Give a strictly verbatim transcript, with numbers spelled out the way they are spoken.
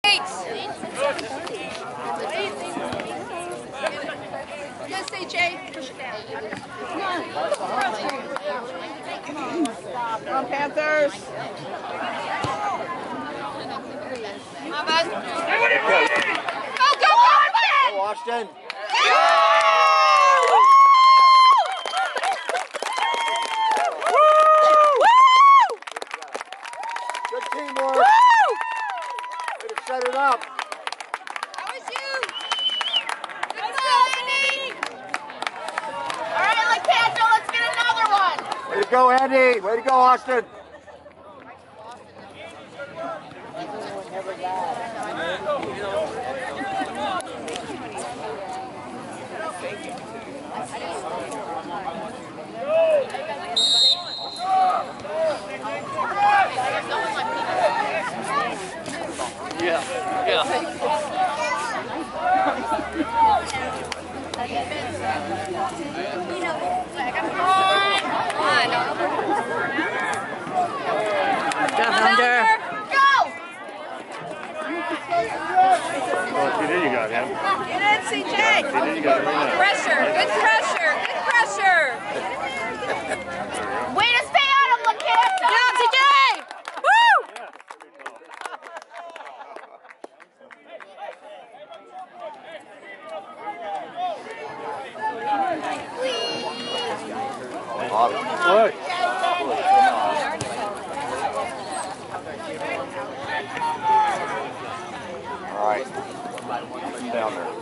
Yes, C J. Push it down. Come on, Panthers. Come on, bud. Go, go, go, Washington. Good teamwork. Way to set it up. That was you. Good ball, Andy. All right, LaCanto, let's get another one. Way to go, Andy. Way to go, Austin. Yeah, yeah. Go, Hunter. Go! Well, if you did, you got him. Get in, C J. If you did, you got him. Pressure, good pressure, good pressure. Way to stay on him, LaCanto. Get on, C J. Woo! Look. All right. Down there.